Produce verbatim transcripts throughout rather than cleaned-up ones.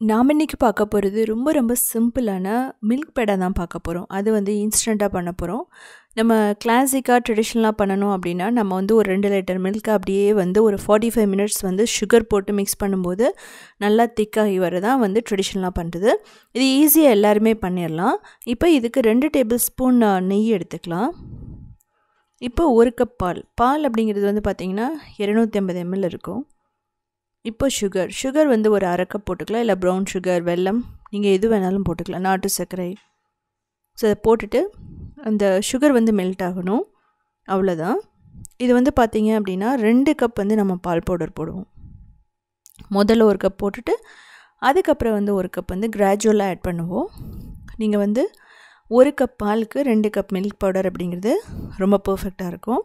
நாம இன்னைக்கு பார்க்க போகிறது ரொம்ப ரொம்ப சிம்பிளான மில்க் பேடா தான் பார்க்க போகிறோம். அது வந்து இன்ஸ்டண்ட்டாக பண்ண போகிறோம். நம்ம கிளாசிக்காக ட்ரெடிஷ்னலாக பண்ணணும் அப்படின்னா நம்ம வந்து ஒரு ரெண்டு லிட்டர் மில்க் அப்படியே வந்து ஒரு ஃபார்ட்டி ஃபைவ் மினிட்ஸ் வந்து சுகர் போட்டு மிக்ஸ் பண்ணும்போது நல்லா திக்காகி வரதான் வந்து ட்ரெடிஷ்னலாக பண்ணுறது. இது ஈஸியாக எல்லாருமே பண்ணிடலாம். இப்போ இதுக்கு ரெண்டு டேபிள் ஸ்பூன் நெய் எடுத்துக்கலாம். இப்போ ஒரு கப் பால் பால் அப்படிங்கிறது வந்து பார்த்திங்கன்னா இரநூத்தி ஐம்பது எம்எல் இருக்கும். இப்போ சுகர் சுகர் வந்து ஒரு அரை கப் போட்டுக்கலாம், இல்லை ப்ரௌன் சுகர், வெல்லம், நீங்கள் எது வேணாலும் போட்டுக்கலாம், நாட்டு சர்க்கரை. ஸோ அதை போட்டுட்டு அந்த சுகர் வந்து மெல்ட் ஆகணும், அவ்வளோதான். இது வந்து பார்த்திங்க அப்படின்னா ரெண்டு கப் வந்து நம்ம பால் பவுடர் போடுவோம். முதல்ல ஒரு கப் போட்டுட்டு அதுக்கப்புறம் வந்து ஒரு கப் வந்து கிராஜுவலாக ஆட் பண்ணுவோம். நீங்கள் வந்து ஒரு கப் பாலுக்கு ரெண்டு கப் மில்க் பவுடர் அப்படிங்கிறது ரொம்ப பர்ஃபெக்டாக இருக்கும்.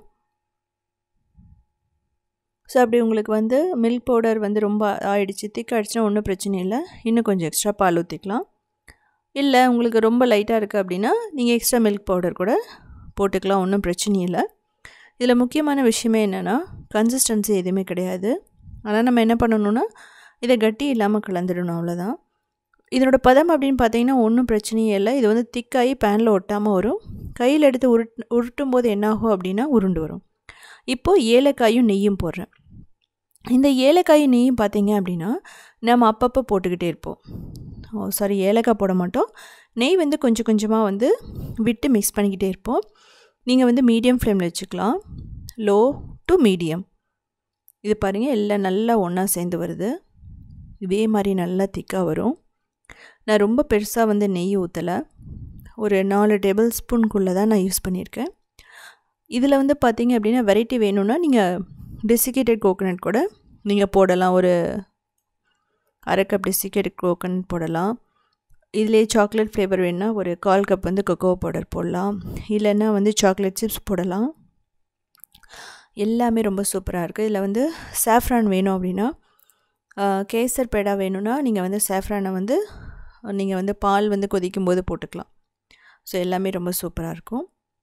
ஸோ அப்படி உங்களுக்கு வந்து மில்க் பவுடர் வந்து ரொம்ப ஆயிடுச்சு, திக் ஆகிடுச்சுன்னா ஒன்றும் பிரச்சனை இல்லை, இன்னும் கொஞ்சம் எக்ஸ்ட்ரா பால் ஊற்றிக்கலாம். இல்லை உங்களுக்கு ரொம்ப லைட்டாக இருக்குது அப்படின்னா நீங்கள் எக்ஸ்ட்ரா மில்க் பவுடர் கூட போட்டுக்கலாம், ஒன்றும் பிரச்சனை இல்லை. இதில் முக்கியமான விஷயமே என்னென்னா கன்சிஸ்டன்சி எதுவுமே கிடையாது. ஆனால் நம்ம என்ன பண்ணணுன்னா இதை கட்டி இல்லாமல் கலந்துடணும், அவ்வளோதான். இதனோட பதம் அப்படின்னு பார்த்தீங்கன்னா ஒன்றும் பிரச்சனையே இல்லை. இது வந்து திக்காகி பேனில் ஒட்டாமல் வரும். கையில் எடுத்து உருட் உருட்டும் போது என்னாகும் அப்படின்னா உருண்டு வரும். இப்போது ஏலக்காயும் நெய்யும் போடுறேன். இந்த ஏலக்காயும் நெய்யும் பார்த்தீங்க அப்படின்னா நம்ம அப்பப்போ போட்டுக்கிட்டே இருப்போம். ஓ சாரி ஏலக்காய் போட மாட்டோம், நெய் வந்து கொஞ்சம் கொஞ்சமாக வந்து விட்டு மிக்ஸ் பண்ணிக்கிட்டே இருப்போம். நீங்கள் வந்து மீடியம் ஃப்ளேமில் வச்சுக்கலாம், லோ டு மீடியம். இது பாருங்கள் எல்லாம் நல்லா ஒன்றா சேர்ந்து வருது, இதே மாதிரி நல்லா திக்காக வரும். நான் ரொம்ப பெருசாக வந்து நெய் ஊற்றலை, ஒரு நாலு டேபிள் ஸ்பூனுக்குள்ளே தான் நான் யூஸ் பண்ணியிருக்கேன். இதில் வந்து பார்த்திங்க அப்படின்னா வெரைட்டி வேணும்னா நீங்கள் டெசிகேட்டட் கோகோனட் கூட நீங்கள் போடலாம், ஒரு அரை கப் டெசிகேட்டட் கோகோனட் போடலாம். இதிலே சாக்லேட் ஃப்ளேவர் வேணுன்னா ஒரு கால் கப் வந்து கொக்கோ பவுடர் போடலாம், இல்லைன்னா வந்து சாக்லேட் சிப்ஸ் போடலாம். எல்லாமே ரொம்ப சூப்பராக இருக்குது. இதில் வந்து சாஃப்ரான் வேணும் அப்படின்னா, கேசர் பேடா வேணும்னா நீங்கள் வந்து சாஃப்ரானை வந்து நீங்கள் வந்து பால் வந்து கொதிக்கும் போது போட்டுக்கலாம். ஸோ எல்லாமே ரொம்ப சூப்பராக இருக்கும்.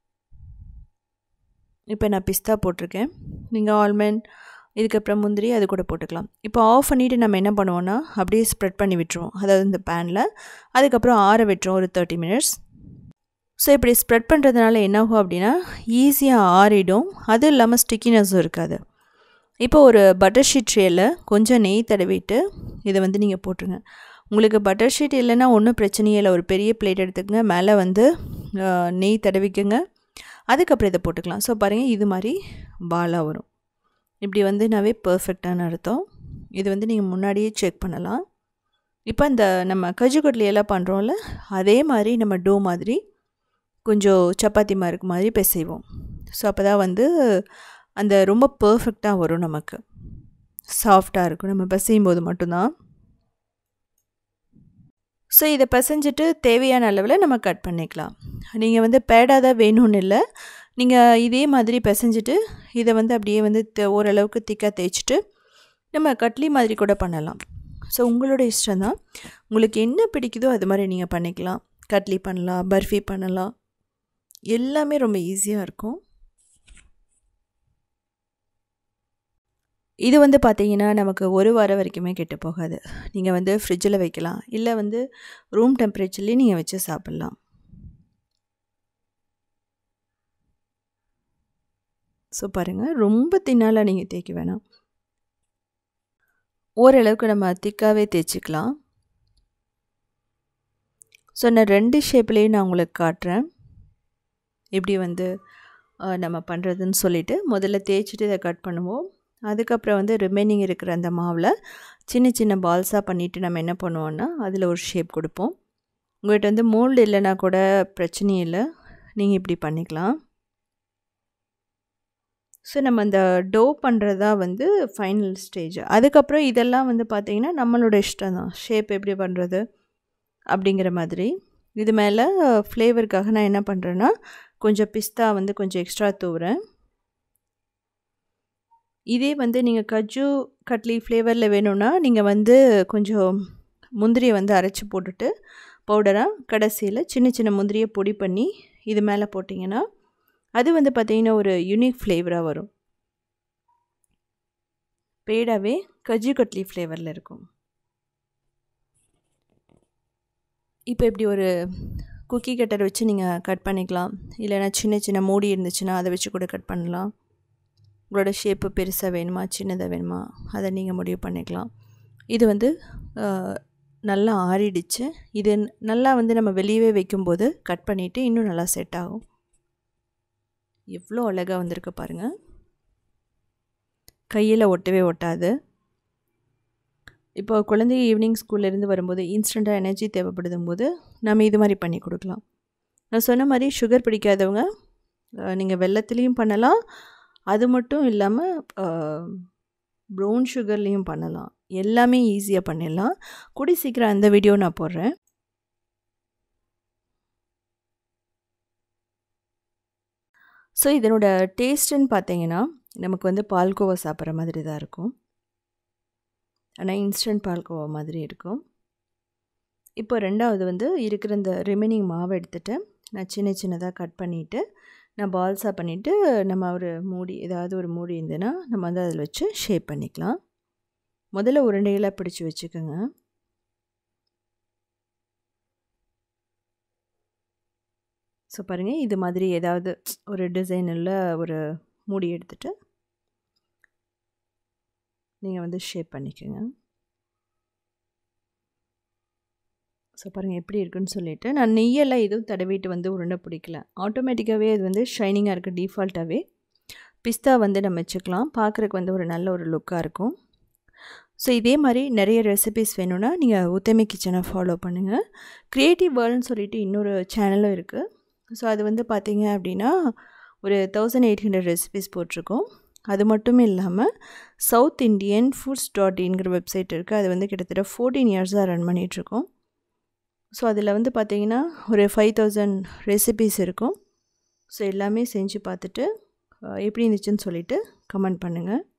இப்போ நான் பிஸ்தா போட்டிருக்கேன், நீங்கள் ஆல்மண்ட், இதுக்கப்புறம் முந்திரி அது கூட போட்டுக்கலாம். இப்போ ஆஃப் பண்ணிவிட்டு நம்ம என்ன பண்ணுவோன்னா அப்படியே ஸ்ப்ரெட் பண்ணி விட்டுருவோம், அதாவது இந்த பேனில். அதுக்கப்புறம் ஆற விட்டுருவோம் ஒரு தேர்ட்டி மினிட்ஸ். ஸோ இப்படி ஸ்ப்ரெட் பண்ணுறதுனால என்னாகும் அப்படின்னா ஈஸியாக ஆறிடும், அதுவும் இல்லாமல் ஸ்டிக்கினஸும் இருக்காது. இப்போ ஒரு பட்டர் ஷீட் ட்ரேயில் கொஞ்சம் நெய் தடவிட்டு இதை வந்து நீங்கள் போட்டுருங்க. உங்களுக்கு பட்டர் ஷீட் இல்லைன்னா ஒன்றும் பிரச்சனையே இல்லை, ஒரு பெரிய பிளேட் எடுத்துக்கங்க, மேலே வந்து நெய் தடவிக்குங்க, அதுக்கப்புறம் இதை போட்டுக்கலாம். ஸோ பாருங்கள் இது மாதிரி பாலாக வரும். இப்படி வந்து நாவே பர்ஃபெக்டான அர்த்தம். இது வந்து நீங்கள் முன்னாடியே செக் பண்ணலாம். இப்போ இந்த நம்ம கஜு கட்லி எல்லாம் பண்ணுறோம்ல, அதே மாதிரி நம்ம டோ மாதிரி கொஞ்சம் சப்பாத்தி மாதிரி மாதிரி பிசைவோம். ஸோ அப்போ தான் வந்து அந்த ரொம்ப பர்ஃபெக்டாக வரும், நமக்கு சாஃப்டாக இருக்கும் நம்ம பிசையும் போது மட்டும்தான். ஸோ இதை பிசைஞ்சிட்டு தேவையான அளவில் நம்ம கட் பண்ணிக்கலாம். நீங்கள் வந்து பேடாக தான் வேணும்னு இல்லை, நீங்கள் இதே மாதிரி பிசைஞ்சிட்டு இதை வந்து அப்படியே வந்து ஓரளவுக்கு திக்காக தேய்ச்சிட்டு நம்ம கட்லி மாதிரி கூட பண்ணலாம். ஸோ உங்களோட இஷ்டம் தான், உங்களுக்கு என்ன பிடிக்குதோ அது மாதிரி நீங்கள் பண்ணிக்கலாம். கட்லி பண்ணலாம், பர்ஃபி பண்ணலாம், எல்லாமே ரொம்ப ஈஸியாக இருக்கும். இது வந்து பார்த்திங்கன்னா நமக்கு ஒரு வாரம் வரைக்குமே கெட்டு போகாது. நீங்கள் வந்து ஃப்ரிட்ஜில் வைக்கலாம், இல்லை வந்து ரூம் டெம்பரேச்சர்லேயும் நீங்கள் வச்சு சாப்பிட்லாம். ஸோ பாருங்கள் ரொம்ப தின்னால நீங்கள் தேய்க்க வேணாம், ஓரளவுக்கு நம்ம திக்காகவே தேய்ச்சிக்கலாம். ஸோ நான் ரெண்டு ஷேப்லேயும் நான் உங்களுக்கு காட்டுறேன் எப்படி வந்து நம்ம பண்ணுறதுன்னு சொல்லிவிட்டு. முதல்ல தேய்ச்சிட்டு இதை கட் பண்ணுவோம். அதுக்கப்புறம் வந்து ரிமைனிங் இருக்கிற அந்த மாவில் சின்ன சின்ன பால்ஸாக பண்ணிவிட்டு நம்ம என்ன பண்ணுவோன்னா அதில் ஒரு ஷேப் கொடுப்போம். உங்கள்கிட்ட வந்து மோல்டு இல்லைன்னா கூட பிரச்சனை இல்லை, நீங்கள் இப்படி பண்ணிக்கலாம். ஸோ நம்ம அந்த டோ பண்ணுறதா வந்து ஃபைனல் ஸ்டேஜ். அதுக்கப்புறம் இதெல்லாம் வந்து பார்த்திங்கன்னா நம்மளோட இஷ்டம் தான், ஷேப் எப்படி பண்ணுறது அப்படிங்கிற மாதிரி. இது மேலே ஃப்ளேவருக்காக நான் என்ன பண்ணுறேன்னா கொஞ்சம் பிஸ்தா வந்து கொஞ்சம் எக்ஸ்ட்ரா தூவுறேன். இதே வந்து நீங்கள் கஜு கட்லி ஃப்ளேவரில் வேணும்னா நீங்கள் வந்து கொஞ்சம் முந்திரியை வந்து அரைச்சி போட்டுட்டு பவுடராக கடைசியில் சின்ன சின்ன முந்திரியை பொடி பண்ணி இது மேலே போட்டிங்கன்னா அது வந்து பார்த்திங்கன்னா ஒரு யூனிக் ஃப்ளேவராக வரும். பேடாவே கஜு கட்லி ஃப்ளேவரில் இருக்கும். இப்போ இப்படி ஒரு குக்கி கட்டர் வச்சு நீங்கள் கட் பண்ணிக்கலாம். இல்லைனா சின்ன சின்ன மூடி இருந்துச்சுன்னா அதை வச்சு கூட கட் பண்ணலாம். உங்களோட ஷேப்பு பெருசாக வேணுமா சின்னதாக வேணுமா அதை நீங்கள் முடிவு பண்ணிக்கலாம். இது வந்து நல்லா ஆறிடுச்சு. இது நல்லா வந்து நம்ம வெளியவே வைக்கும்போது கட் பண்ணிவிட்டு இன்னும் நல்லா செட் ஆகும். எவ்வளோ அழகாக வந்திருக்கு பாருங்கள். கையில் ஒட்டவே ஒட்டாது. இப்போ குழந்தை ஈவினிங் ஸ்கூல்லேருந்து வரும்போது இன்ஸ்டண்ட்டாக எனர்ஜி தேவைப்படுதும் போது நம்ம இது மாதிரி பண்ணி கொடுக்கலாம். நான் சொன்ன மாதிரி சுகர் பிடிக்காதவங்க நீங்கள் வெல்லத்துலேயும் பண்ணலாம். அது மட்டும் இல்லாமல் ப்ரௌன் சுகர்லேயும் பண்ணலாம். எல்லாமே ஈஸியாக பண்ணிடலாம். கூடி சீக்கிரம் அந்த வீடியோ நான் போடுறேன். ஸோ இதனோட டேஸ்ட்டுன்னு பார்த்தீங்கன்னா நமக்கு வந்து பால்கோவா சாப்பிட்ற மாதிரி தான் இருக்கும். ஆனால் இன்ஸ்டன்ட் பால்கோவா மாதிரி இருக்கும். இப்போ ரெண்டாவது வந்து இருக்கிற இந்த ரிமைனிங் மாவை எடுத்துகிட்டு நான் சின்ன சின்னதாக கட் பண்ணிவிட்டு நான் பால்ஸாக பண்ணிவிட்டு நம்ம ஒரு மூடி ஏதாவது ஒரு மூடி இருந்ததுன்னா நம்ம வந்து அதில் வச்சு ஷேப் பண்ணிக்கலாம். முதல்ல உருண்டைகளாக பிடிச்சி வச்சுக்கோங்க. ஸோ பாருங்கள், இது மாதிரி ஏதாவது ஒரு டிசைன் உள்ள ஒரு மூடி எடுத்துகிட்டு நீங்கள் வந்து ஷேப் பண்ணிக்கோங்க. ஸோ பாருங்கள் எப்படி இருக்குன்னு சொல்லிவிட்டு நான் நெய்யெல்லாம் எதுவும் தடவிட்டு வந்து உருண்டை பிடிக்கல. ஆட்டோமேட்டிக்காகவே அது வந்து ஷைனிங்காக இருக்குது. டிஃபால்ட்டாகவே பிஸ்தா வந்து நம்ம வச்சுக்கலாம். பார்க்குறக்கு வந்து ஒரு நல்ல ஒரு லுக்காக இருக்கும். ஸோ இதே மாதிரி நிறைய ரெசிபிஸ் வேணும்னா நீங்கள் உத்தமி கிச்சனை ஃபாலோ பண்ணுங்கள். க்ரியேட்டிவ் வேர்ல்டுன்னு சொல்லிட்டு இன்னொரு சேனலும் இருக்குது. ஸோ அது வந்து பார்த்திங்க அப்படின்னா ஒரு தௌசண்ட் எயிட் ஹண்ட்ரட் ரெசிபிஸ் போட்டிருக்கோம். அது மட்டும் இல்லாமல் சவுத் இண்டியன் ஃபுட்ஸ் டாட் இன்கிற வெப்சைட் இருக்குது. அது வந்து கிட்டத்தட்ட ஃபோர்டீன் இயர்ஸாக ரன் பண்ணிகிட்ருக்கோம். ஸோ அதில் வந்து பார்த்திங்கன்னா ஒரு ஃபைவ் தௌசண்ட் ரெசிபிஸ் இருக்கும். ஸோ எல்லாமே செஞ்சு பார்த்துட்டு எப்படி இருந்துச்சுன்னு சொல்லிவிட்டு கமெண்ட் பண்ணுங்கள்.